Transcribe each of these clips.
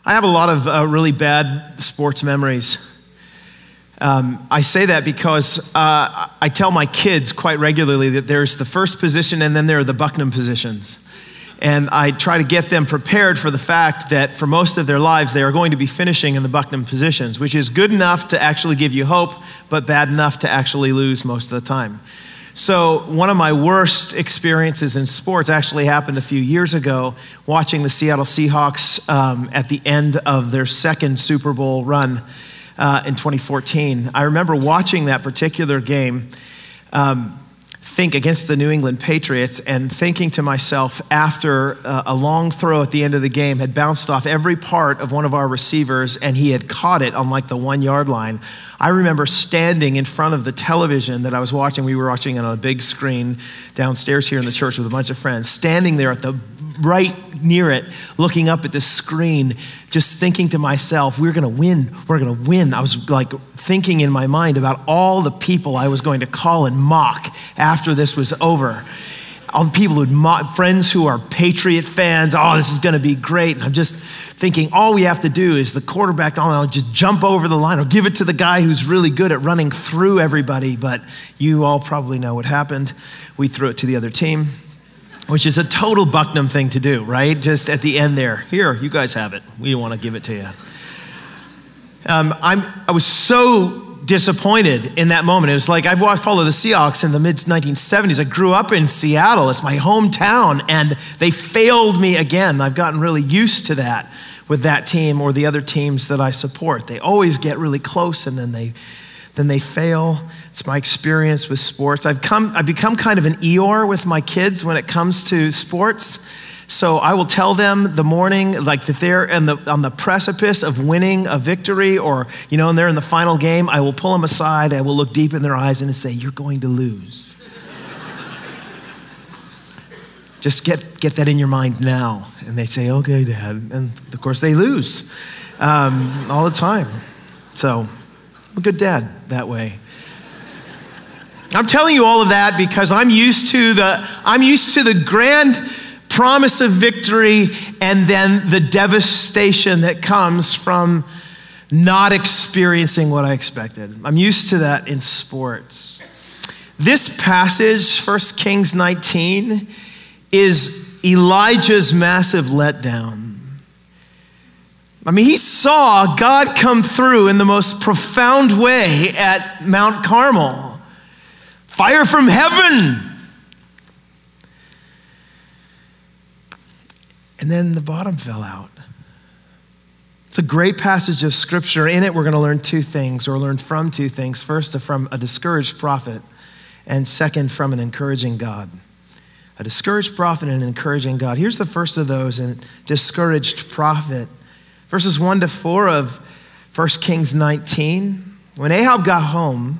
I have a lot of really bad sports memories. I say that because I tell my kids quite regularly that there's the first position and then there are the Bucknam positions. And I try to get them prepared for the fact that for most of their lives, they are going to be finishing in the Bucknam positions, which is good enough to actually give you hope, but bad enough to actually lose most of the time. So one of my worst experiences in sports actually happened a few years ago, watching the Seattle Seahawks at the end of their second Super Bowl run in 2014. I remember watching that particular game think against the New England Patriots and thinking to myself after a long throw at the end of the game had bounced off every part of one of our receivers and he had caught it on like the 1 yard line. I remember standing in front of the television that I was watching. We were watching it on a big screen downstairs here in the church with a bunch of friends, standing there at the right near it, looking up at this screen, just thinking to myself, we're gonna win, we're gonna win. I was like thinking in my mind about all the people I was going to call and mock after this was over. All the people who'd mock, friends who are Patriot fans, oh, this is gonna be great. And I'm just thinking all we have to do is the quarterback, I'll just jump over the line or give it to the guy who's really good at running through everybody. But you all probably know what happened. We threw it to the other team, which is a total Bucknam thing to do, right? Just at the end there, here, you guys have it. We want to give it to you. I was so disappointed in that moment. It was like I've followed the Seahawks in the mid-1970s. I grew up in Seattle. It's my hometown, and they failed me again. I've gotten really used to that with that team or the other teams that I support. They always get really close, and then they fail. It's my experience with sports. I've become kind of an Eeyore with my kids when it comes to sports. So I will tell them the morning, like that they're on the precipice of winning a victory or, and they're in the final game, I will pull them aside. I will look deep in their eyes and say, you're going to lose. Just get that in your mind now. And they say, okay, Dad. And of course they lose all the time. So I'm a good dad that way. I'm telling you all of that because I'm used to the grand promise of victory and then the devastation that comes from not experiencing what I expected. I'm used to that in sports. This passage, 1 Kings 19, is Elijah's massive letdown. I mean, he saw God come through in the most profound way at Mount Carmel. Fire from heaven. And then the bottom fell out. It's a great passage of scripture. In it, we're going to learn two things, or learn from two things. First, from a discouraged prophet, and second, from an encouraging God. A discouraged prophet and an encouraging God. Here's the first of those, a discouraged prophet. Verses 1-4 of 1 Kings 19. When Ahab got home,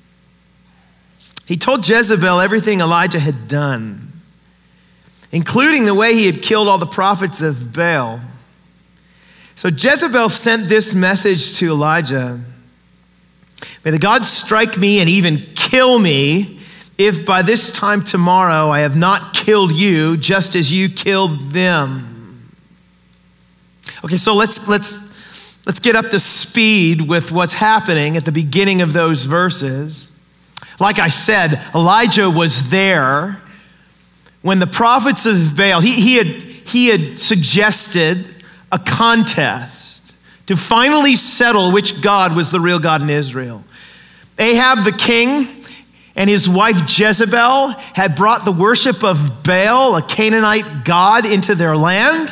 he told Jezebel everything Elijah had done, including the way he had killed all the prophets of Baal. So Jezebel sent this message to Elijah: may the gods strike me and even kill me if by this time tomorrow I have not killed you just as you killed them. Okay, so let's get up to speed with what's happening at the beginning of those verses. Like I said, Elijah was there when the prophets of Baal, he had suggested a contest to finally settle which God was the real God in Israel. Ahab the king and his wife Jezebel had brought the worship of Baal, a Canaanite god, into their land.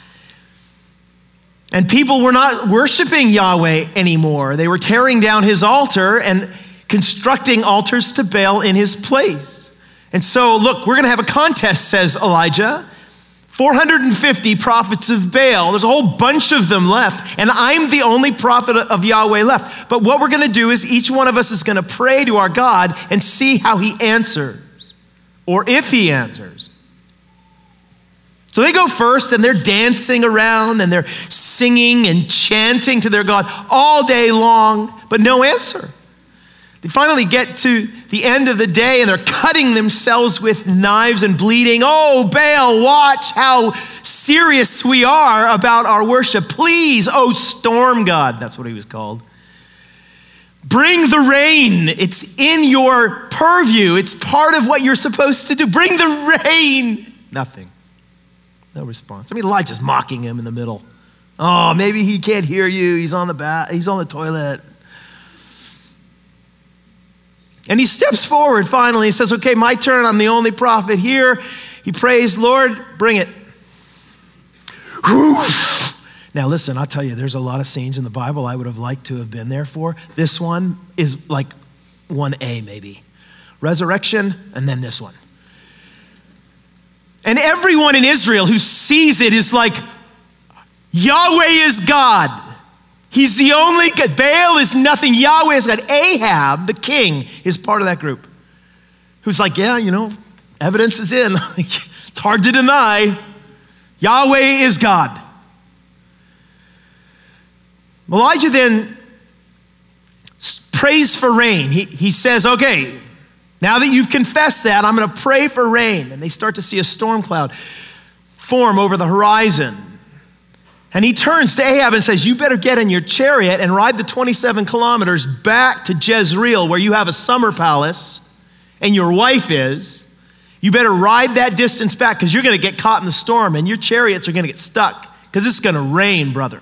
And people were not worshiping Yahweh anymore. They were tearing down his altar and constructing altars to Baal in his place. And so, look, we're going to have a contest, says Elijah. 450 prophets of Baal. There's a whole bunch of them left, and I'm the only prophet of Yahweh left. But what we're going to do is each one of us is going to pray to our God and see how he answers, or if he answers. So they go first, and they're dancing around, and they're singing and chanting to their God all day long, but no answer. They finally get to the end of the day and they're cutting themselves with knives and bleeding. Oh, Baal, watch how serious we are about our worship. Please, oh storm God, that's what he was called. Bring the rain. It's in your purview. It's part of what you're supposed to do. Bring the rain. Nothing. No response. I mean, Elijah's mocking him in the middle. Oh, maybe he can't hear you. He's on the toilet. And he steps forward finally. He says, okay, my turn. I'm the only prophet here. He prays, Lord, bring it. Now listen, I'll tell you, there's a lot of scenes in the Bible I would have liked to have been there for. This one is like 1A maybe. Resurrection, and then this one. And everyone in Israel who sees it is like, Yahweh is God. He's the only God. Baal is nothing. Yahweh is God. Ahab, the king, is part of that group. Who's like, yeah, evidence is in. It's hard to deny. Yahweh is God. Elijah then prays for rain. He says, okay, now that you've confessed that, I'm going to pray for rain. And they start to see a storm cloud form over the horizon. And he turns to Ahab and says, you better get in your chariot and ride the 27 kilometers back to Jezreel, where you have a summer palace and your wife is. You better ride that distance back because you're going to get caught in the storm and your chariots are going to get stuck because it's going to rain, brother.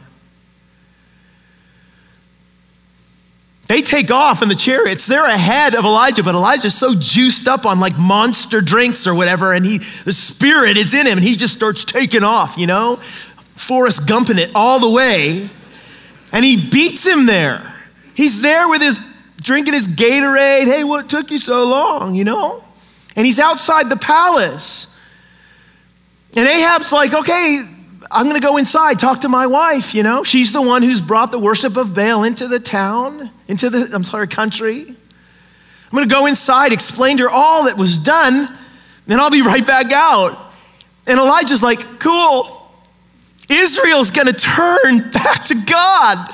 They take off in the chariots. They're ahead of Elijah, but Elijah's so juiced up on like monster drinks or whatever, and the spirit is in him, and he just starts taking off, Forrest Gumping it all the way, and he beats him there. He's there with drinking his Gatorade. Hey, what took you so long, And he's outside the palace. And Ahab's like, okay, I'm going to go inside, talk to my wife, She's the one who's brought the worship of Baal into the town, country. I'm going to go inside, explain to her all that was done, and I'll be right back out. And Elijah's like, cool. Israel's going to turn back to God.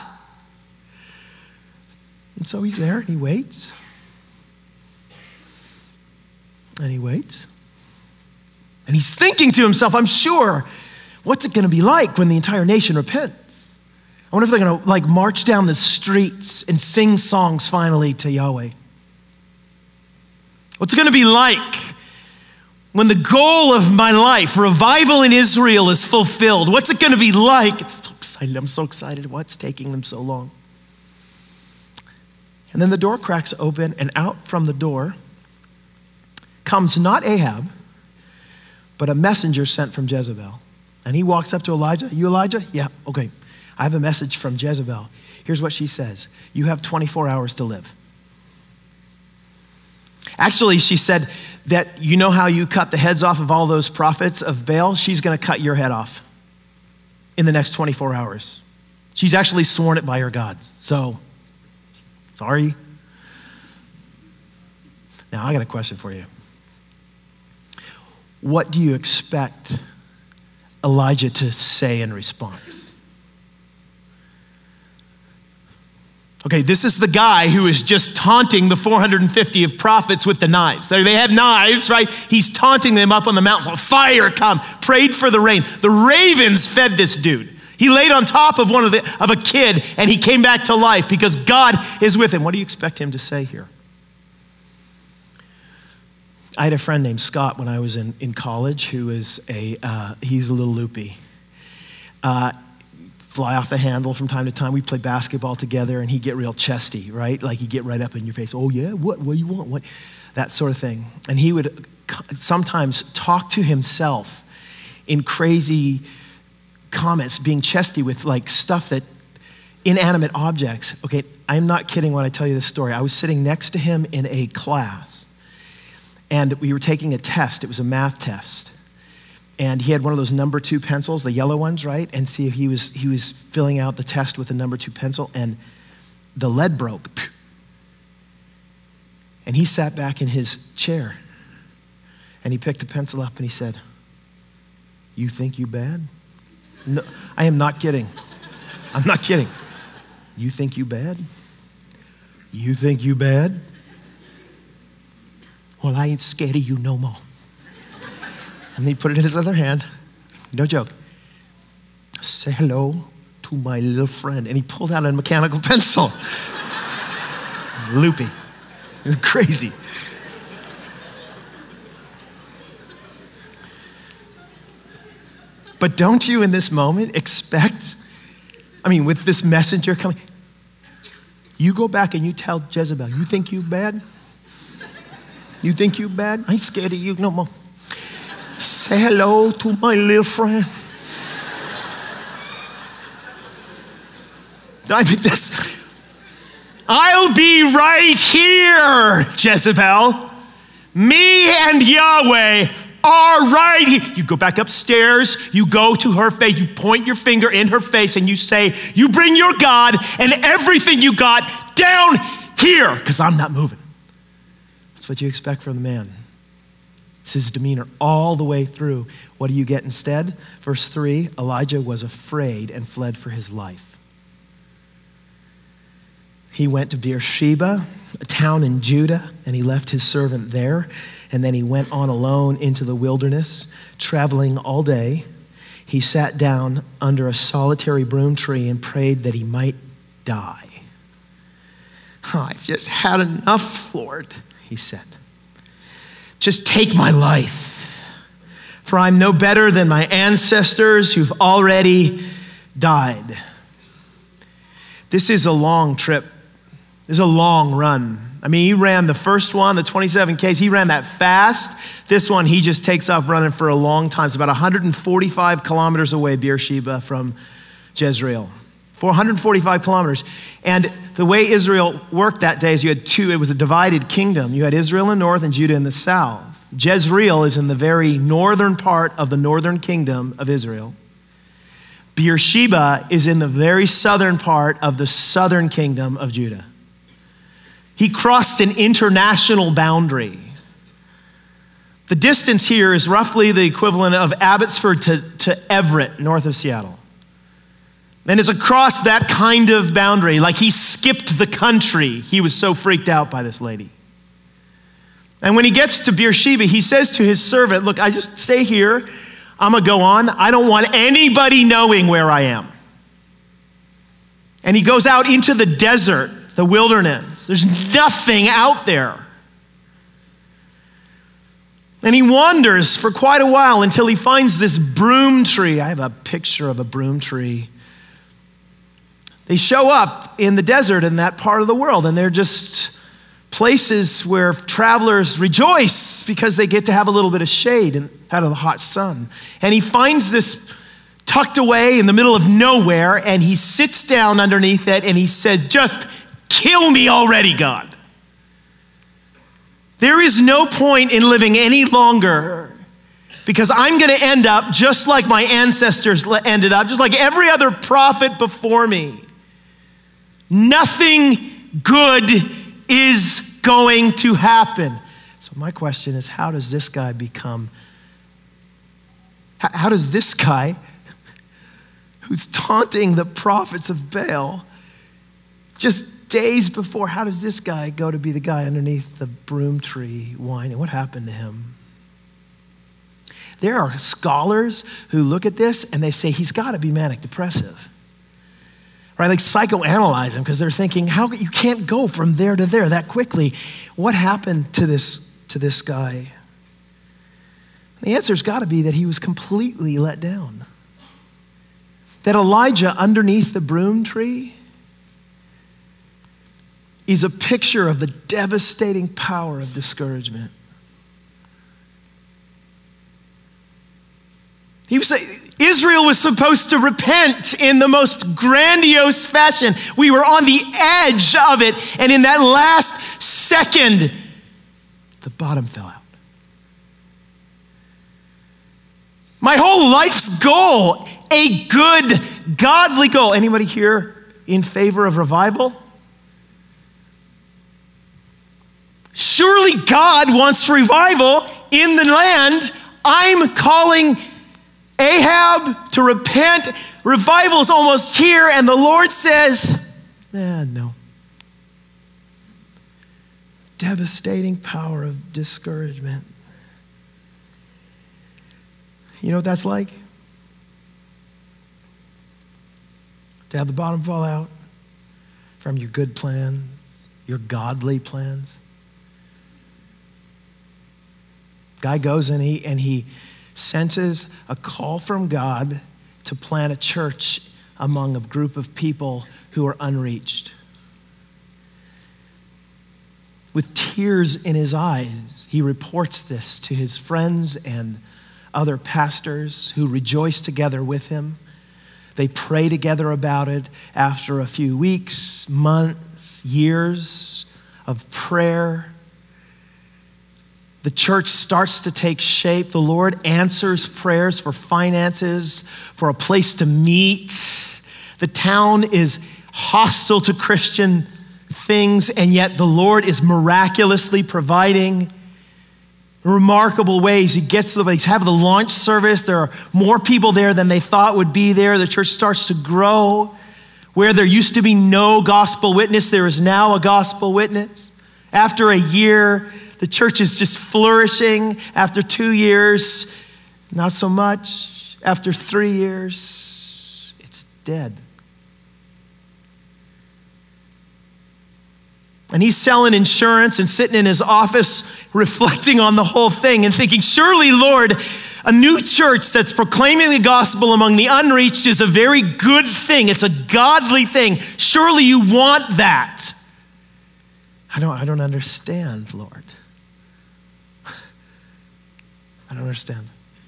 And so he's there and he waits. And he waits. And he's thinking to himself, I'm sure, what's it going to be like when the entire nation repents? I wonder if they're going to march down the streets and sing songs finally to Yahweh. What's it going to be like when the goal of my life, revival in Israel, is fulfilled? What's it going to be like? It's so excited. I'm so excited. What's taking them so long? And then the door cracks open, and out from the door comes not Ahab, but a messenger sent from Jezebel. And he walks up to Elijah. You Elijah? Yeah, okay. I have a message from Jezebel. Here's what she says. You have 24 hours to live. Actually, she said that how you cut the heads off of all those prophets of Baal? She's going to cut your head off in the next 24 hours. She's actually sworn it by her gods. So, sorry. Now, I got a question for you. What do you expect Elijah to say in response? Okay, this is the guy who is just taunting the 450 of prophets with the knives. They had knives, right? He's taunting them up on the mountain. Fire come, prayed for the rain. The ravens fed this dude. He laid on top of a kid and he came back to life because God is with him. What do you expect him to say here? I had a friend named Scott when I was in college who is he's a little loopy. Fly off the handle from time to time. We play basketball together and he'd get real chesty, right? Like he'd get right up in your face. Oh yeah, what do you want? What? That sort of thing. And he would sometimes talk to himself in crazy comments, being chesty with like stuff that, inanimate objects. Okay, I'm not kidding when I tell you this story. I was sitting next to him in a class and we were taking a test. It was a math test. And he had one of those number 2 pencils, the yellow ones, right? And see, he was filling out the test with a number 2 pencil and the lead broke. And he sat back in his chair and he picked the pencil up and he said, you think you bad? No, I am not kidding. I'm not kidding. You think you bad? You think you bad? Well, I ain't scared of you no more. And he put it in his other hand, no joke. say hello to my little friend. And he pulled out a mechanical pencil. Loopy. It was crazy. But don't you in this moment expect, with this messenger coming, you go back and you tell Jezebel, you think you bad? You think you bad? I ain't scared of you no more. Say hello to my little friend. I'll be right here, Jezebel. Me and Yahweh are right here. You go back upstairs, you go to her face, you point your finger in her face and you say, you bring your God and everything you got down here, because I'm not moving. That's what you expect from the man. It's his demeanor all the way through. What do you get instead? Verse 3, Elijah was afraid and fled for his life. He went to Beersheba, a town in Judah, and he left his servant there. And then he went on alone into the wilderness, traveling all day. He sat down under a solitary broom tree and prayed that he might die. I've just had enough, Lord, he said. Just take my life, for I'm no better than my ancestors who've already died. This is a long trip. This is a long run. He ran the first one, the 27 Ks, he ran that fast. This one, he just takes off running for a long time. It's about 145 kilometers away, Beersheba, from Jezreel. 445 kilometers. And the way Israel worked that day is it was a divided kingdom. You had Israel in the north and Judah in the south. Jezreel is in the very northern part of the northern kingdom of Israel. Beersheba is in the very southern part of the southern kingdom of Judah. He crossed an international boundary. The distance here is roughly the equivalent of Abbotsford to Everett, north of Seattle. And it's across that kind of boundary, like he skipped the country. He was so freaked out by this lady. And when he gets to Beersheba, he says to his servant, look, I just stay here. I'm gonna go on. I don't want anybody knowing where I am. And he goes out into the desert, the wilderness. There's nothing out there. And he wanders for quite a while until he finds this broom tree. I have a picture of a broom tree. They show up in the desert in that part of the world, and they're just places where travelers rejoice because they get to have a little bit of shade out of the hot sun. And he finds this tucked away in the middle of nowhere, and he sits down underneath it, and he said, just kill me already, God. There is no point in living any longer because I'm going to end up just like my ancestors ended up, just like every other prophet before me. Nothing good is going to happen. So my question is, how does this guy who's taunting the prophets of Baal just days before, how does this guy go to be the guy underneath the broom tree whining? What happened to him? There are scholars who look at this and they say he's got to be manic depressive, right? Like psychoanalyze him because they're thinking, you can't go from there to there that quickly. What happened to this guy? The answer's got to be that he was completely let down. That Elijah underneath the broom tree is a picture of the devastating power of discouragement. Israel was supposed to repent in the most grandiose fashion. We were on the edge of it, and in that last second, the bottom fell out. My whole life's goal, a good, godly goal. Anybody here in favor of revival? Surely God wants revival in the land. I'm calling Ahab to repent. Revival is almost here, and the Lord says, no. Devastating power of discouragement. You know what that's like? to have the bottom fall out from your good plans, your godly plans? Guy goes and he senses a call from God to plant a church among a group of people who are unreached. With tears in his eyes, he reports this to his friends and other pastors who rejoice together with him. They pray together about it. After a few weeks, months, years of prayer, the church starts to take shape. The Lord answers prayers for finances, for a place to meet. The town is hostile to Christian things, and yet the Lord is miraculously providing in remarkable ways. He gets to the place, have the launch service. There are more people there than they thought would be there. The church starts to grow. Where there used to be no gospel witness, there is now a gospel witness. After a year, the church is just flourishing. After 2 years, not so much. After 3 years, it's dead. And he's selling insurance and sitting in his office reflecting on the whole thing and thinking, surely, Lord, a new church that's proclaiming the gospel among the unreached is a very good thing. It's a godly thing. Surely you want that. I don't understand, Lord. I don't understand.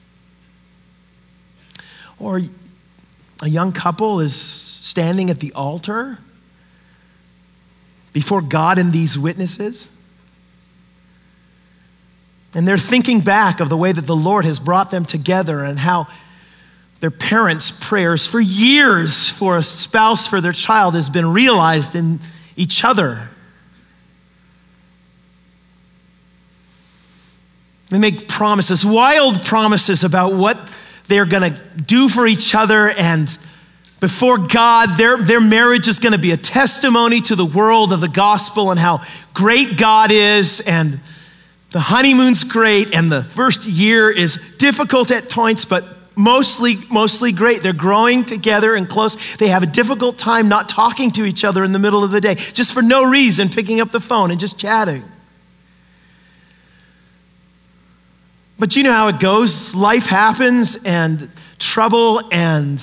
Or a young couple is standing at the altar before God and these witnesses, and they're thinking back of the way that the Lord has brought them together and how their parents' prayers for years for a spouse for their child has been realized in each other. They make promises, wild promises about what they're gonna do for each other, and before God, their marriage is gonna be a testimony to the world of the gospel and how great God is, and the honeymoon's great, and the first year is difficult at points, but mostly great. They're growing together and close. They have a difficult time not talking to each other in the middle of the day, just for no reason, picking up the phone and just chatting. But you know how it goes. Life happens, and trouble and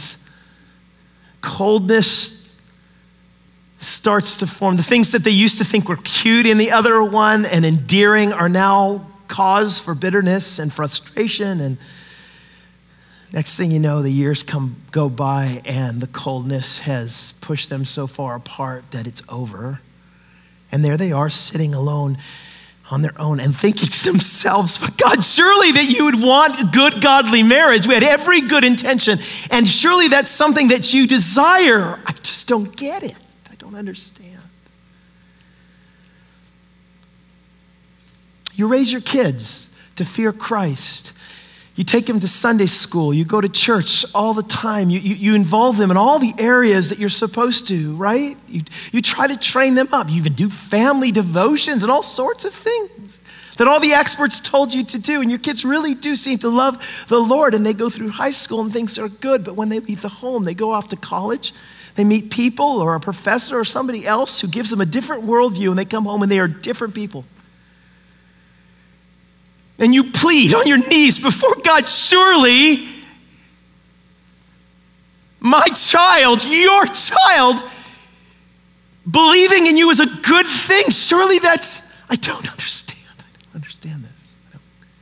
coldness starts to form. The things that they used to think were cute in the other one and endearing are now cause for bitterness and frustration. And next thing you know, the years go by, and the coldness has pushed them so far apart that it's over. And there they are, sitting alone on their own and thinking to themselves, but God, surely that you would want good, godly marriage. We had every good intention, and surely that's something that you desire. I just don't get it. I don't understand. You raise your kids to fear Christ. You take them to Sunday school. You go to church all the time. You involve them in all the areas that you're supposed to, right? You try to train them up. You even do family devotions and all sorts of things that all the experts told you to do. And your kids really do seem to love the Lord, and they go through high school and things are good. But when they leave the home, they go off to college. They meet people or a professor or somebody else who gives them a different worldview, and they come home and they are different people. And you plead on your knees before God, surely my child, your child, believing in you is a good thing. Surely that's, I don't understand. I don't understand this.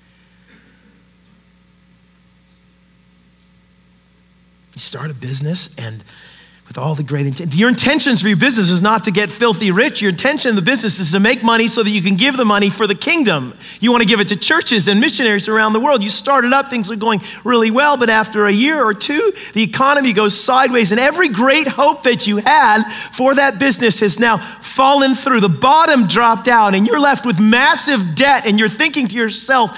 You start a business, and with all the great intent. Your intentions for your business is not to get filthy rich. Your intention in the business is to make money so that you can give the money for the kingdom. You want to give it to churches and missionaries around the world. You started up, things are going really well, but after a year or two, the economy goes sideways, and every great hope that you had for that business has now fallen through. The bottom dropped out, and you're left with massive debt, and you're thinking to yourself,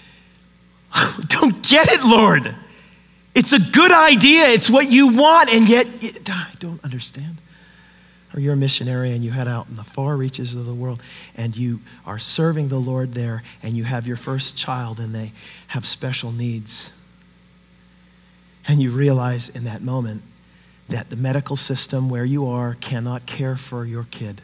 don't get it, Lord. It's a good idea. It's what you want, and yet I don't understand. Or you're a missionary and you head out in the far reaches of the world, and you are serving the Lord there, and you have your first child and they have special needs. And you realize in that moment that the medical system where you are cannot care for your kid.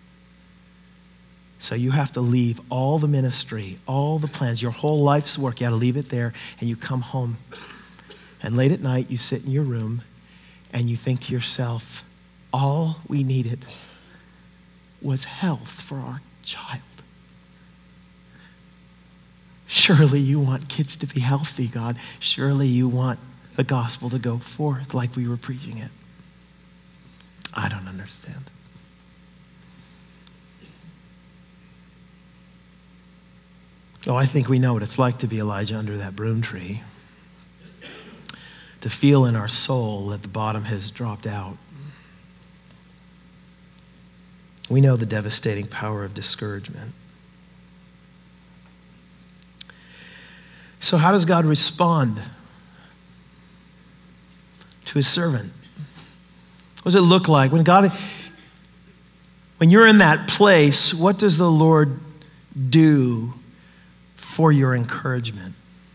So you have to leave all the ministry, all the plans, your whole life's work. You got to leave it there, and you come home. And late at night, you sit in your room, and you think to yourself, all we needed was health for our child. Surely you want kids to be healthy, God. Surely you want the gospel to go forth like we were preaching it. I don't understand. Oh, I think we know what it's like to be Elijah under that broom tree. To feel in our soul that the bottom has dropped out. We know the devastating power of discouragement. So how does God respond to his servant? What does it look like? When you're in that place, what does the Lord do for your encouragement?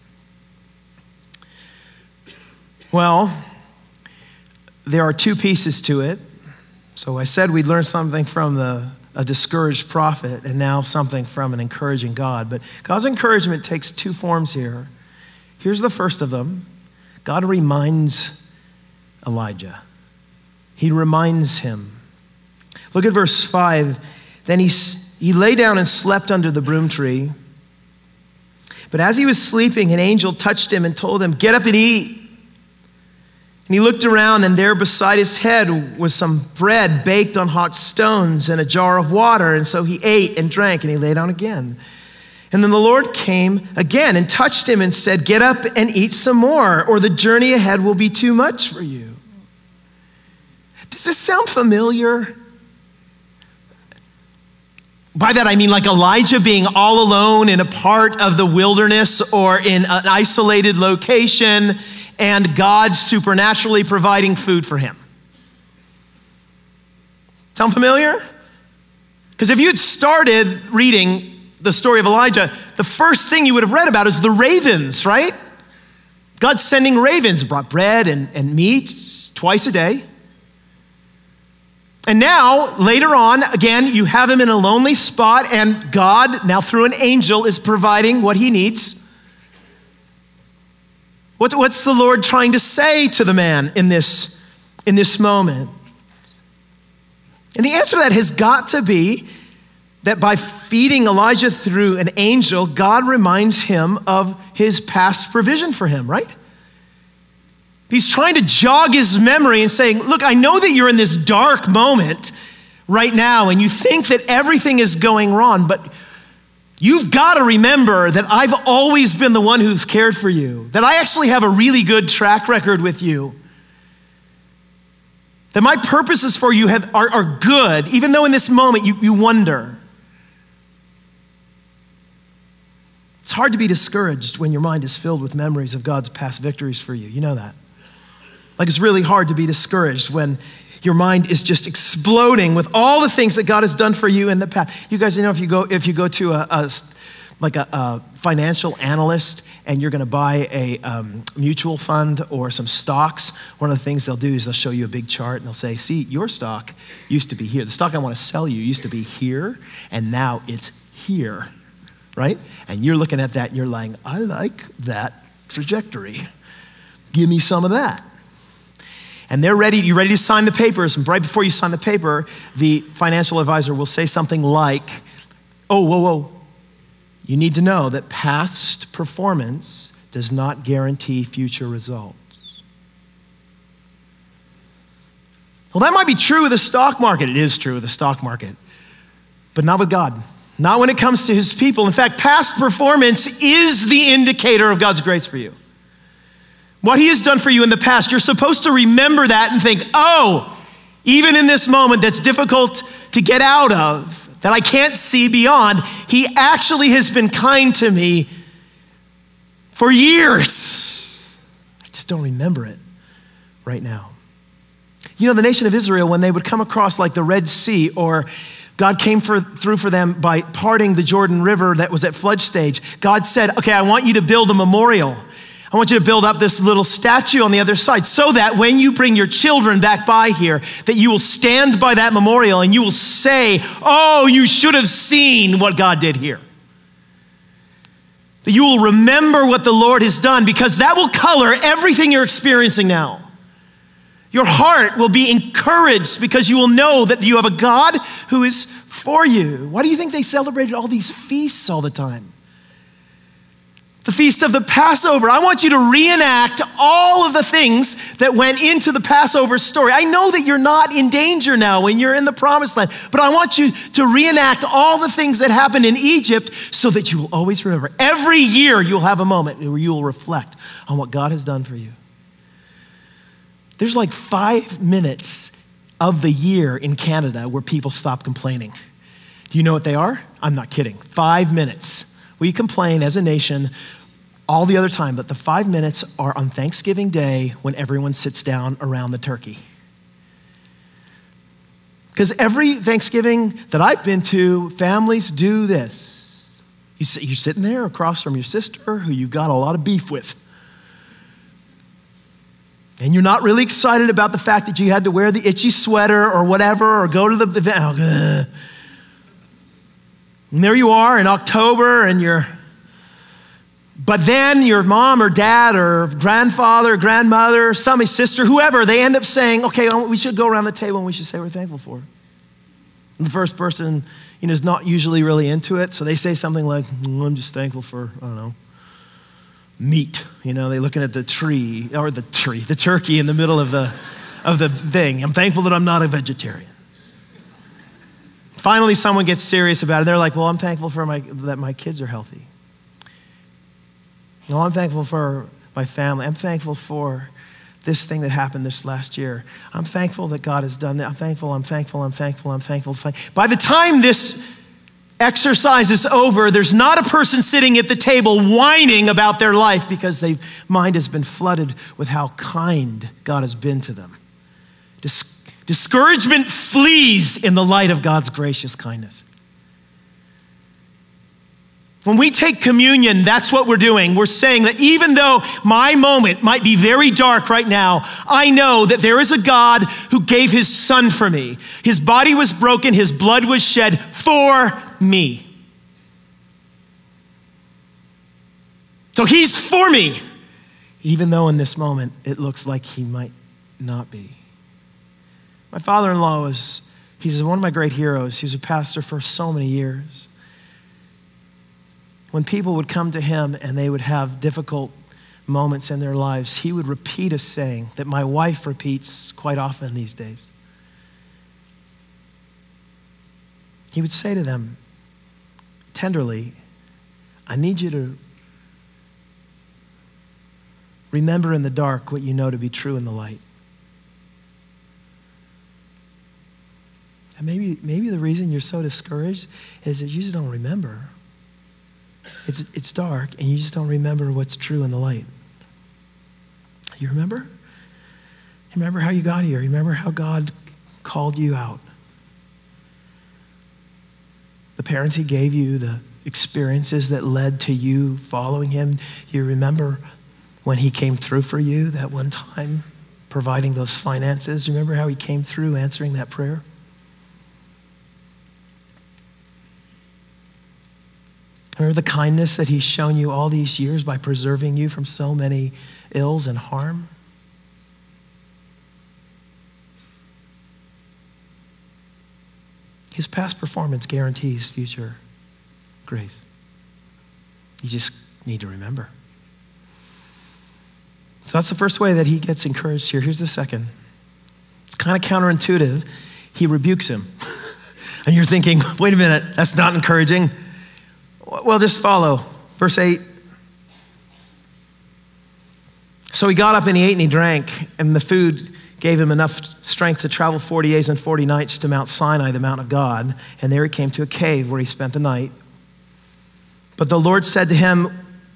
Well, there are two pieces to it. So I said we'd learn something from a discouraged prophet and now something from an encouraging God. But God's encouragement takes two forms here. Here's the first of them. God reminds Elijah. He reminds him. Look at verse 5. Then he lay down and slept under the broom tree. But as he was sleeping, an angel touched him and told him, "Get up and eat." And he looked around, and there beside his head was some bread baked on hot stones and a jar of water. And so he ate and drank, and he lay down again. And then the Lord came again and touched him and said, "Get up and eat some more, or the journey ahead will be too much for you." Does this sound familiar? By that I mean like Elijah being all alone in a part of the wilderness or in an isolated location, and God supernaturally providing food for him. Sound familiar? Because if you had started reading the story of Elijah, the first thing you would have read about is the ravens, right? God sending ravens, brought bread and meat twice a day. And now, later on, again, you have him in a lonely spot, and God, now through an angel, is providing what he needs. What's the Lord trying to say to the man in this moment? And the answer to that has got to be that by feeding Elijah through an angel, God reminds him of his past provision for him, right? He's trying to jog his memory and saying, look, I know that you're in this dark moment right now and you think that everything is going wrong, but you've got to remember that I've always been the one who's cared for you, that I actually have a really good track record with you, that my purposes for you are good, even though in this moment you wonder. It's hard to be discouraged when your mind is filled with memories of God's past victories for you. You know that. Like it's really hard to be discouraged when your mind is just exploding with all the things that God has done for you in the past. You guys know if you go to a financial analyst and you're going to buy a mutual fund or some stocks, one of the things they'll do is they'll show you a big chart and they'll say, see, your stock used to be here. The stock I want to sell you used to be here and now it's here, right? And you're looking at that and you're like, I like that trajectory. Give me some of that. And you're ready to sign the papers, and right before you sign the paper, the financial advisor will say something like, oh, whoa. You need to know that past performance does not guarantee future results. Well, that might be true with the stock market. It is true with the stock market, but not with God. Not when it comes to his people. In fact, past performance is the indicator of God's grace for you. What he has done for you in the past, you're supposed to remember that and think, oh, even in this moment that's difficult to get out of, that I can't see beyond, he actually has been kind to me for years. I just don't remember it right now. You know, the nation of Israel, when they would come across like the Red Sea, or God came through for them by parting the Jordan River that was at flood stage, God said, okay, I want you to build a memorial. I want you to build up this little statue on the other side so that when you bring your children back by here, that you will stand by that memorial and you will say, oh, you should have seen what God did here. That you will remember what the Lord has done, because that will color everything you're experiencing now. Your heart will be encouraged because you will know that you have a God who is for you. Why do you think they celebrated all these feasts all the time? The feast of the Passover. I want you to reenact all of the things that went into the Passover story. I know that you're not in danger now when you're in the promised land, but I want you to reenact all the things that happened in Egypt so that you will always remember. Every year you'll have a moment where you will reflect on what God has done for you. There's like 5 minutes of the year in Canada where people stop complaining. Do you know what they are? I'm not kidding. 5 minutes. We complain as a nation all the other time, but the 5 minutes are on Thanksgiving Day when everyone sits down around the turkey. Because every Thanksgiving that I've been to, families do this. You're sitting there across from your sister who you got a lot of beef with. And you're not really excited about the fact that you had to wear the itchy sweater or whatever, or go to the event. And there you are in October, but then your mom or dad or grandfather, grandmother, somebody, sister, whoever, they end up saying, okay, we should go around the table and we should say we're thankful for. And the first person, is not usually really into it, so they say something like, I'm just thankful for, I don't know, meat. They're looking at the turkey in the middle of the thing. I'm thankful that I'm not a vegetarian. Finally, someone gets serious about it. They're like, well, I'm thankful that my kids are healthy. No, I'm thankful for my family. I'm thankful for this thing that happened this last year. I'm thankful that God has done that. I'm thankful. By the time this exercise is over, there's not a person sitting at the table whining about their life because their mind has been flooded with how kind God has been to them. Discouragement flees in the light of God's gracious kindness. When we take communion, that's what we're doing. We're saying that even though my moment might be very dark right now, I know that there is a God who gave his son for me. His body was broken, his blood was shed for me. So he's for me, even though in this moment it looks like he might not be. My father-in-law he's one of my great heroes. He was a pastor for so many years. When people would come to him and they would have difficult moments in their lives, he would repeat a saying that my wife repeats quite often these days. He would say to them tenderly, I need you to remember in the dark what you know to be true in the light. And maybe the reason you're so discouraged is that you just don't remember. It's dark, and you just don't remember what's true in the light. You remember? You remember how you got here. You remember how God called you out. The parents he gave you, the experiences that led to you following him. You remember when he came through for you that one time, providing those finances. You remember how he came through answering that prayer? Remember the kindness that he's shown you all these years by preserving you from so many ills and harm? His past performance guarantees future grace. You just need to remember. So that's the first way that he gets encouraged here. Here's the second. It's kind of counterintuitive. He rebukes him. And you're thinking, wait a minute, that's not encouraging. Well, just follow. Verse 8. So he got up and he ate and he drank, and the food gave him enough strength to travel 40 days and 40 nights to Mount Sinai, the Mount of God. And there he came to a cave where he spent the night. But the Lord said to him,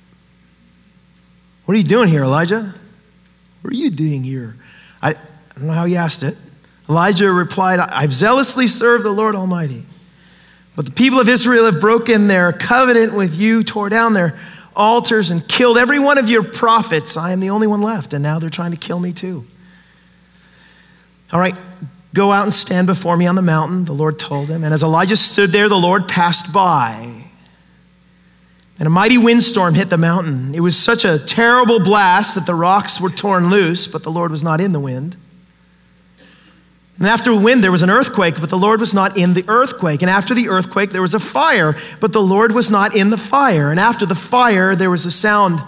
what are you doing here, Elijah? What are you doing here? I don't know how he asked it. Elijah replied, I've zealously served the Lord Almighty. But the people of Israel have broken their covenant with you, tore down their altars and killed every one of your prophets. I am the only one left, and now they're trying to kill me too. All right, go out and stand before me on the mountain, the Lord told him. And as Elijah stood there, the Lord passed by. And a mighty windstorm hit the mountain. It was such a terrible blast that the rocks were torn loose, but the Lord was not in the wind. And after a wind, there was an earthquake, but the Lord was not in the earthquake. And after the earthquake, there was a fire, but the Lord was not in the fire. And after the fire, there was the sound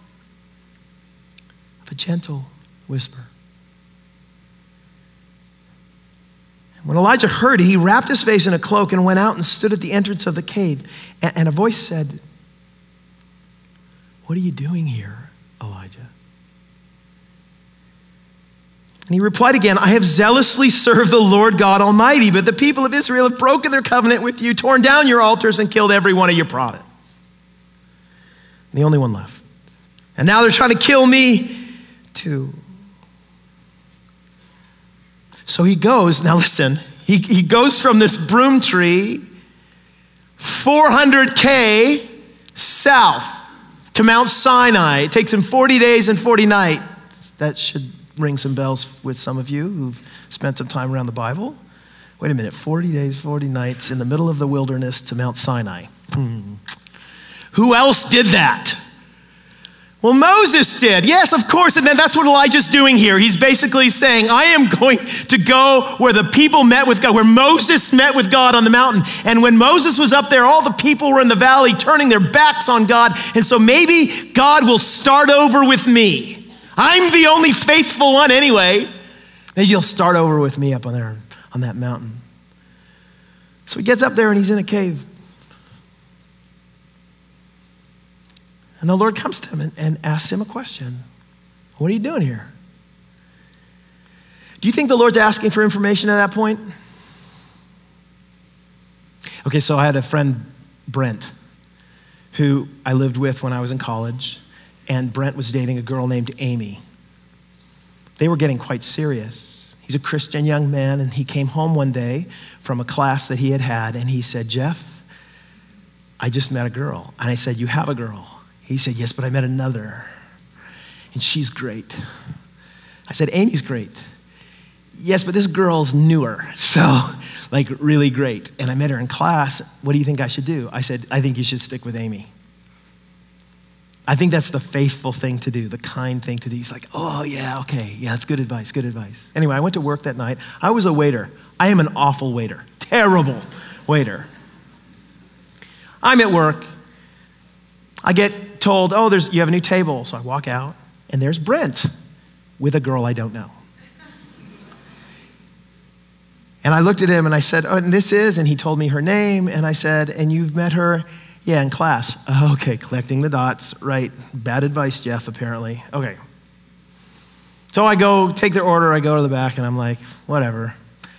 of a gentle whisper. And when Elijah heard it, he wrapped his face in a cloak and went out and stood at the entrance of the cave. And a voice said, "What are you doing here, Elijah?" And he replied again, "I have zealously served the Lord God Almighty, but the people of Israel have broken their covenant with you, torn down your altars, and killed every one of your prophets. I'm the only one left. And now they're trying to kill me too." So he goes, now listen, he goes from this broom tree 400K south to Mount Sinai. It takes him 40 days and 40 nights. That should ring some bells with some of you who've spent some time around the Bible. Wait a minute, 40 days, 40 nights in the middle of the wilderness to Mount Sinai. Who else did that? Well, Moses did. Yes, of course, and then that's what Elijah's doing here. He's basically saying, I am going to go where the people met with God, where Moses met with God on the mountain. And when Moses was up there, all the people were in the valley turning their backs on God. And so maybe God will start over with me. I'm the only faithful one anyway. Maybe you'll start over with me up on there, on that mountain. So he gets up there and he's in a cave. And the Lord comes to him and asks him a question. What are you doing here? Do you think the Lord's asking for information at that point? Okay, so I had a friend, Brent, who I lived with when I was in college, and Brent was dating a girl named Amy. They were getting quite serious. He's a Christian young man, and he came home one day from a class that he had, and he said, "Jeff, I just met a girl." And I said, "You have a girl?" He said, "Yes, but I met another, and she's great." I said, "Amy's great." "Yes, but this girl's newer, so like really great. And I met her in class. What do you think I should do?" I said, "I think you should stick with Amy." I think that's the faithful thing to do, the kind thing to do. He's like, "Oh yeah, okay, yeah, that's good advice, good advice." Anyway, I went to work that night. I was a waiter. I am an awful waiter, terrible waiter. I'm at work. I get told, "Oh, you have a new table." So I walk out, and there's Brent with a girl I don't know. And I looked at him, and I said, "Oh, and this is?" And he told me her name, and I said, "And you've met her?" "Yeah, in class." "Okay, collecting the dots, right. Bad advice, Jeff, apparently." Okay. So I go take their order, I go to the back, and I'm like, whatever.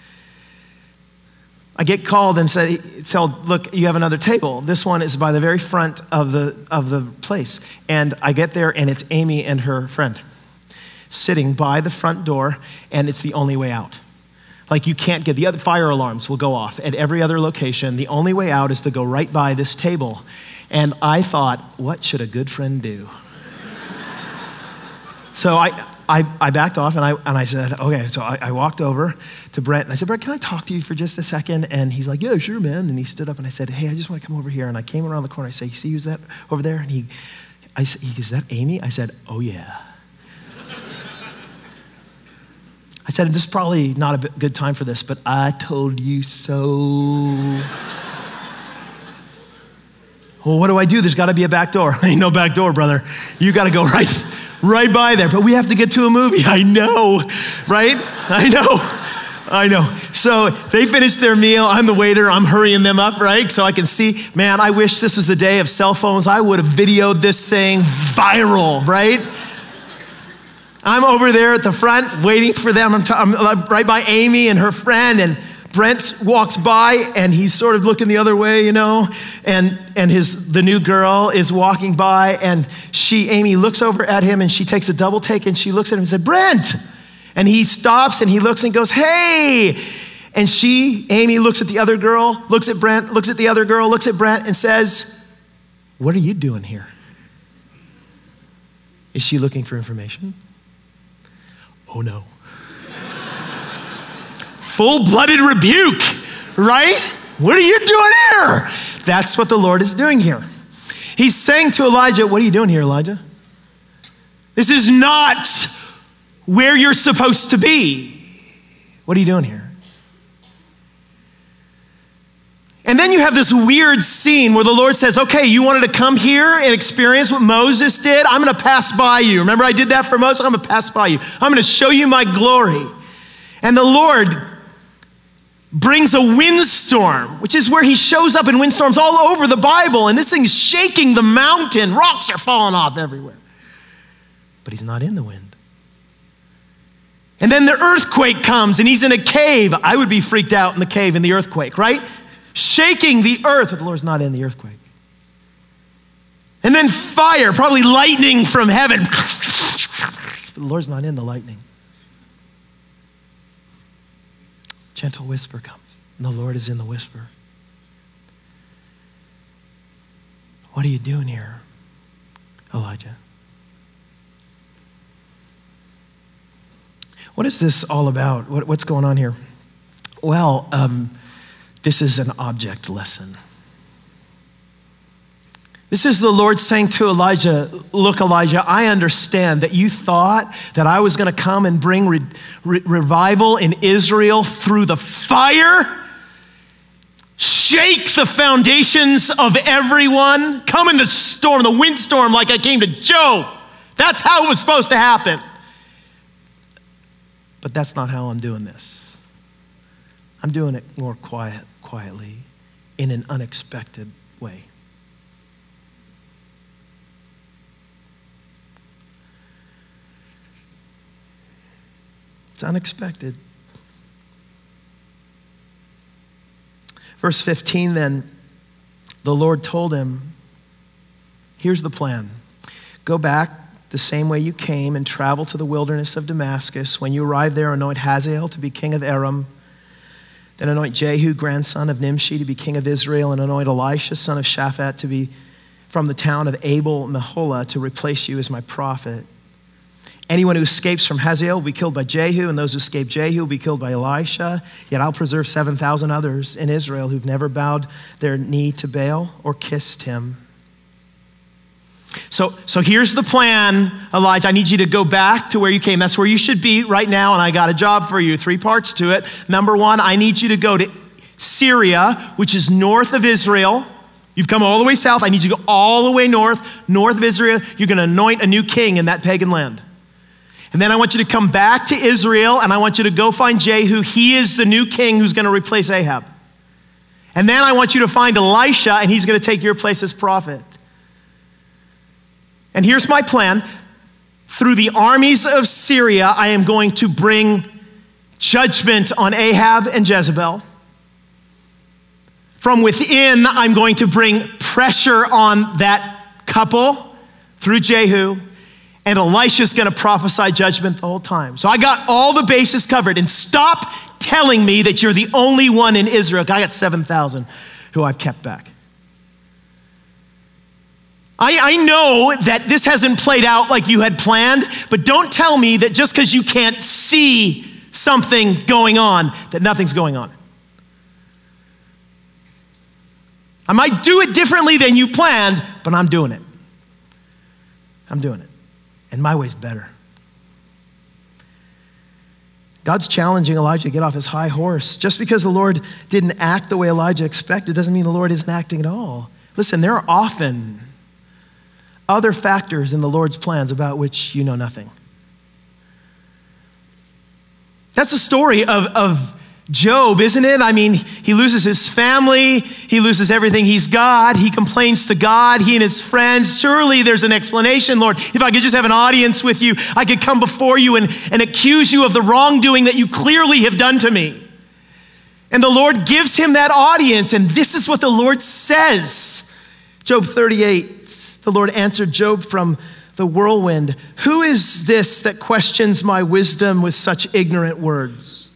I get called and told, "Look, you have another table. This one is by the very front of the place." And I get there, and it's Amy and her friend sitting by the front door, and it's the only way out. Like you can't get, the other fire alarms will go off at every other location. The only way out is to go right by this table. And I thought, what should a good friend do? So I backed off and I said, okay. So I walked over to Brent and I said, "Brent, can I talk to you for just a second?" And he's like, "Yeah, sure, man." And he stood up and I said, "Hey, I just want to come over here." And I came around the corner. I said, "You see who's that over there?" And he goes, "Is that Amy?" I said, "Oh yeah." I said, "This is probably not a good time for this, but I told you so." "Well, what do I do? There's got to be a back door." "Ain't no back door, brother. You got to go right by there. But we have to get to a movie." "I know, right? I know. So they finished their meal. I'm the waiter. I'm hurrying them up, right? So I can see, man, I wish this was the day of cell phones. I would have videoed this thing viral, right? I'm over there at the front waiting for them. I'm right by Amy and her friend, and Brent walks by and he's sort of looking the other way, and the new girl is walking by, and Amy looks over at him and she takes a double take and she looks at him and said, "Brent." And he stops and he looks and goes, "Hey." And Amy looks at the other girl, looks at Brent, looks at the other girl, looks at Brent and says, "What are you doing here?" Is she looking for information? Oh no. Full-blooded rebuke, right? What are you doing here? That's what the Lord is doing here. He's saying to Elijah, what are you doing here, Elijah? This is not where you're supposed to be. What are you doing here? And then you have this weird scene where the Lord says, okay, you wanted to come here and experience what Moses did? I'm going to pass by you. Remember I did that for Moses? I'm going to pass by you. I'm going to show you my glory. And the Lord brings a windstorm, which is where he shows up in windstorms all over the Bible. And this thing's shaking the mountain. Rocks are falling off everywhere. But he's not in the wind. And then the earthquake comes and he's in a cave. I would be freaked out in the cave in the earthquake, right? Shaking the earth, but the Lord's not in the earthquake. And then fire, probably lightning from heaven. But the Lord's not in the lightning. Gentle whisper comes, and the Lord is in the whisper. What are you doing here, Elijah? What is this all about? What's going on here? Well, this is an object lesson. This is the Lord saying to Elijah, look, Elijah, I understand that you thought that I was going to come and bring revival in Israel through the fire, shake the foundations of everyone, come in the storm, the windstorm like I came to Job. That's how it was supposed to happen. But that's not how I'm doing this. I'm doing it more quietly, in an unexpected way. It's unexpected. Verse 15, then, the Lord told him, here's the plan. Go back the same way you came and travel to the wilderness of Damascus. When you arrive there, anoint Hazael to be king of Aram. Then anoint Jehu, grandson of Nimshi, to be king of Israel, and anoint Elisha, son of Shaphat, to be from the town of Abel-Meholah, to replace you as my prophet. Anyone who escapes from Hazael will be killed by Jehu, and those who escape Jehu will be killed by Elisha. Yet I'll preserve 7,000 others in Israel who've never bowed their knee to Baal or kissed him. So here's the plan, Elijah. I need you to go back to where you came. That's where you should be right now, and I got a job for you. 3 parts to it. Number 1, I need you to go to Syria, which is north of Israel. You've come all the way south. I need you to go all the way north of Israel. You're going to anoint a new king in that pagan land. And then I want you to come back to Israel, and I want you to go find Jehu. He is the new king who's going to replace Ahab. And then I want you to find Elisha, and he's going to take your place as prophet. And here's my plan. Through the armies of Syria, I am going to bring judgment on Ahab and Jezebel. From within, I'm going to bring pressure on that couple through Jehu. And Elisha's going to prophesy judgment the whole time. So I got all the bases covered. And stop telling me that you're the only one in Israel. I got 7,000 who I've kept back. I know that this hasn't played out like you had planned, but don't tell me that just because you can't see something going on, that nothing's going on. I might do it differently than you planned, but I'm doing it. I'm doing it. And my way's better. God's challenging Elijah to get off his high horse. Just because the Lord didn't act the way Elijah expected doesn't mean the Lord isn't acting at all. Listen, there are often other factors in the Lord's plans about which you know nothing. That's the story of Job, isn't it? I mean, he loses his family. He loses everything he's got. He complains to God, he and his friends. Surely there's an explanation, Lord. If I could just have an audience with you, I could come before you and accuse you of the wrongdoing that you clearly have done to me. And the Lord gives him that audience. And this is what the Lord says. Job 38. The Lord answered Job from the whirlwind. Who is this that questions my wisdom with such ignorant words?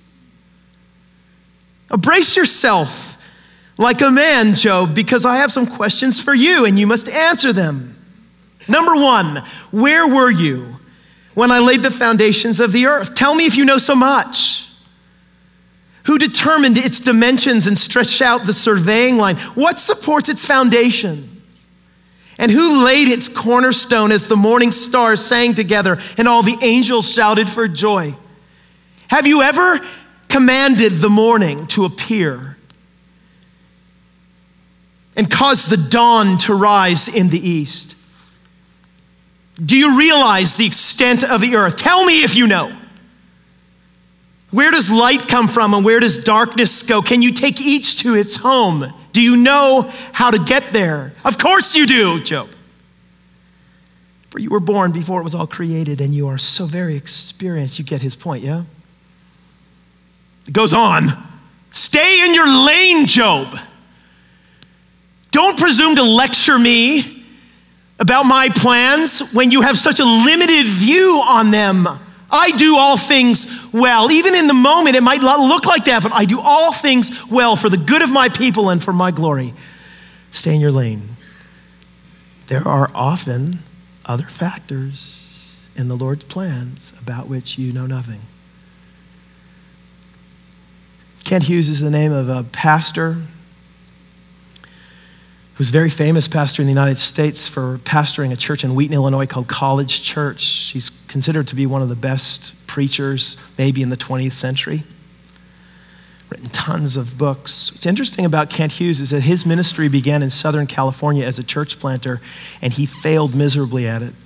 Brace yourself like a man, Job, because I have some questions for you and you must answer them. Number one, where were you when I laid the foundations of the earth? Tell me if you know so much. Who determined its dimensions and stretched out the surveying line? What supports its foundations? And who laid its cornerstone as the morning stars sang together and all the angels shouted for joy? Have you ever commanded the morning to appear and caused the dawn to rise in the east? Do you realize the extent of the earth? Tell me if you know. Where does light come from and where does darkness go? Can you take each to its home? Do you know how to get there? Of course you do, Job. For you were born before it was all created and you are so very experienced. You get his point, yeah? It goes on. Stay in your lane, Job. Don't presume to lecture me about my plans when you have such a limited view on them. I do all things well. Even in the moment, it might not look like that, but I do all things well for the good of my people and for my glory. Stay in your lane. There are often other factors in the Lord's plans about which you know nothing. Kent Hughes is the name of a pastor who's a very famous pastor in the United States for pastoring a church in Wheaton, Illinois called College Church. He's considered to be one of the best preachers maybe in the 20th century. Written tons of books. What's interesting about Kent Hughes is that his ministry began in Southern California as a church planter, and he failed miserably at it.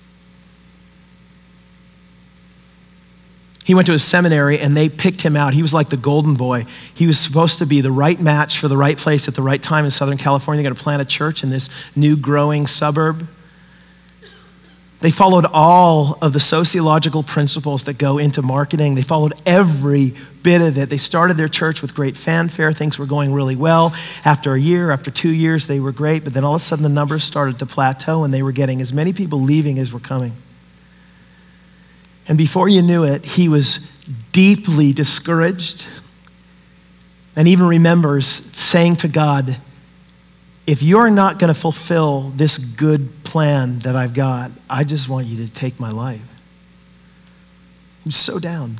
He went to a seminary and they picked him out. He was like the golden boy. He was supposed to be the right match for the right place at the right time in Southern California. They're going to plant a church in this new growing suburb. They followed all of the sociological principles that go into marketing. They followed every bit of it. They started their church with great fanfare. Things were going really well. After a year, after 2 years, they were great. But then all of a sudden the numbers started to plateau and they were getting as many people leaving as were coming. And before you knew it, he was deeply discouraged and even remembers saying to God, if you're not going to fulfill this good plan that I've got, I just want you to take my life. He was so down.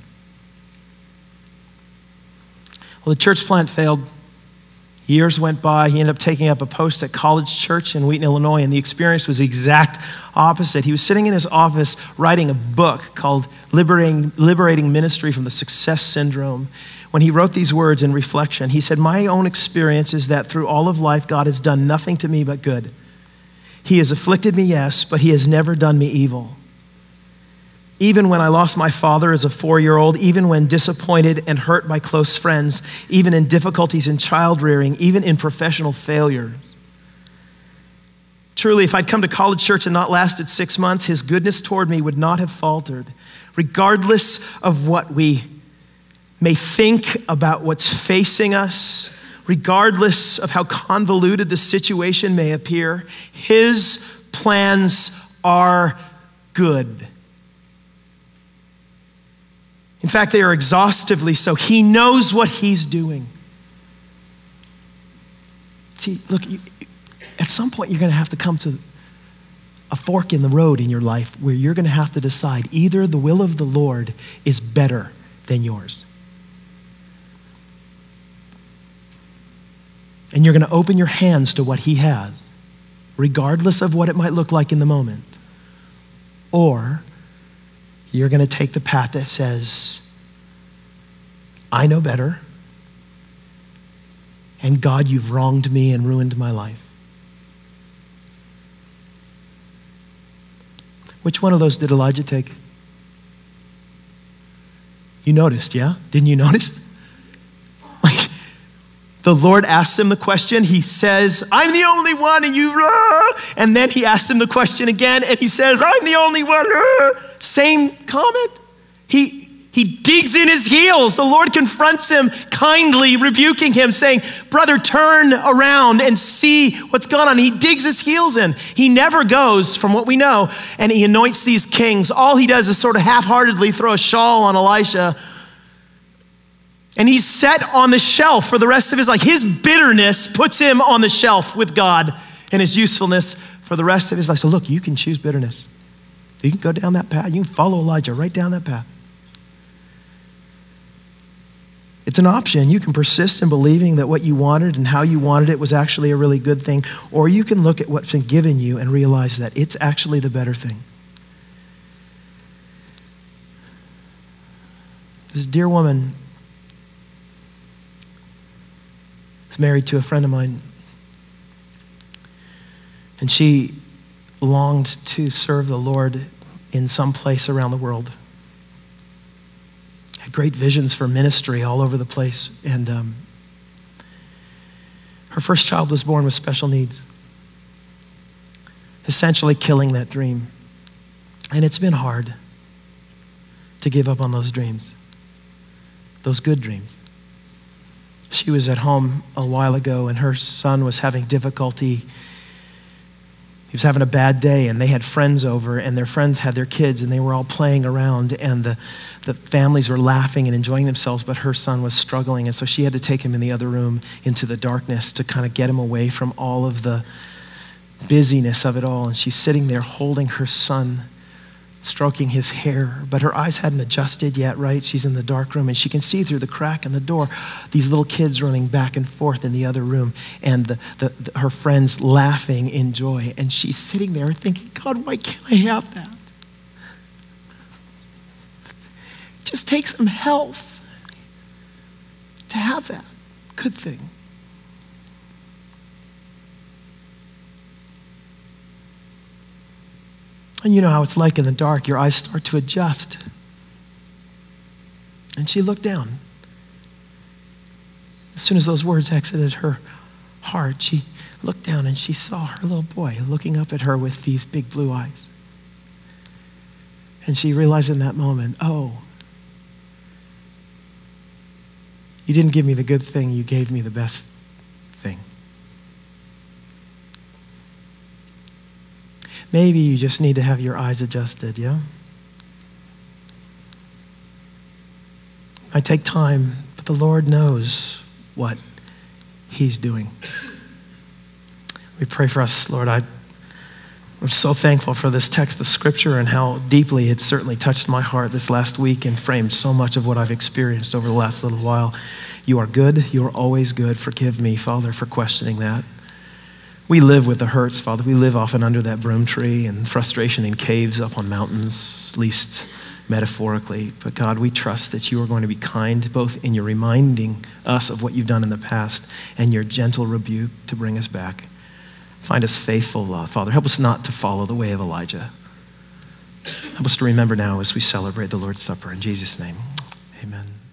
Well, the church plant failed. Years went by. He ended up taking up a post at College Church in Wheaton, Illinois, and the experience was the exact opposite. He was sitting in his office writing a book called Liberating Ministry from the Success Syndrome. When he wrote these words in reflection, he said, my own experience is that through all of life, God has done nothing to me but good. He has afflicted me, yes, but he has never done me evil. Even when I lost my father as a 4-year-old, even when disappointed and hurt by close friends, even in difficulties in child rearing, even in professional failures. Truly, if I'd come to College Church and not lasted 6 months, his goodness toward me would not have faltered. Regardless of what we may think about what's facing us, regardless of how convoluted the situation may appear, his plans are good. In fact, they are exhaustively so. He knows what he's doing. See, look, at some point you're going to have to come to a fork in the road in your life where you're going to have to decide either the will of the Lord is better than yours. And you're going to open your hands to what he has, regardless of what it might look like in the moment. Or you're going to take the path that says, I know better, and God, you've wronged me and ruined my life. Which one of those did Elijah take? You noticed, yeah? Didn't you notice? Like, the Lord asks him the question. He says, I'm the only one, and you, and then he asks him the question again, and he says, I'm the only one. Same comment. He digs in his heels. The Lord confronts him kindly, rebuking him, saying, brother, turn around and see what's going on. He digs his heels in. He never goes, from what we know, and he anoints these kings. All he does is sort of half-heartedly throw a shawl on Elisha. And he's set on the shelf for the rest of his life. His bitterness puts him on the shelf with God, and his usefulness for the rest of his life. So look, you can choose bitterness. You can go down that path. You can follow Elijah right down that path. It's an option. You can persist in believing that what you wanted and how you wanted it was actually a really good thing, or you can look at what's been given you and realize that it's actually the better thing. This dear woman is married to a friend of mine, and she longed to serve the Lord in some place around the world. Had great visions for ministry all over the place. And her first child was born with special needs, essentially killing that dream. And it's been hard to give up on those dreams, those good dreams. She was at home a while ago, and her son was having difficulty. He was having a bad day, and they had friends over, and their friends had their kids, and they were all playing around, and the families were laughing and enjoying themselves, but her son was struggling, and so she had to take him in the other room into the darkness to kind of get him away from all of the busyness of it all. And she's sitting there holding her son, stroking his hair, but her eyes hadn't adjusted yet, right? She's in the dark room, and she can see through the crack in the door these little kids running back and forth in the other room, and her friends laughing in joy. And she's sitting there thinking, God, why can't I have that? It just takes some health to have that good thing. And you know how it's like in the dark, your eyes start to adjust. And she looked down. As soon as those words exited her heart, she looked down and she saw her little boy looking up at her with these big blue eyes. And she realized in that moment, oh, you didn't give me the good thing, you gave me the best thing. Maybe you just need to have your eyes adjusted, yeah? It might take time, but the Lord knows what he's doing. We pray for us, Lord. I'm so thankful for this text of Scripture and how deeply it certainly touched my heart this last week and framed so much of what I've experienced over the last little while. You are good. You are always good. Forgive me, Father, for questioning that. We live with the hurts, Father. We live often under that broom tree and frustration in caves up on mountains, at least metaphorically. But God, we trust that you are going to be kind, both in your reminding us of what you've done in the past and your gentle rebuke to bring us back. Find us faithful, Father. Help us not to follow the way of Elijah. Help us to remember now as we celebrate the Lord's Supper. In Jesus' name, amen.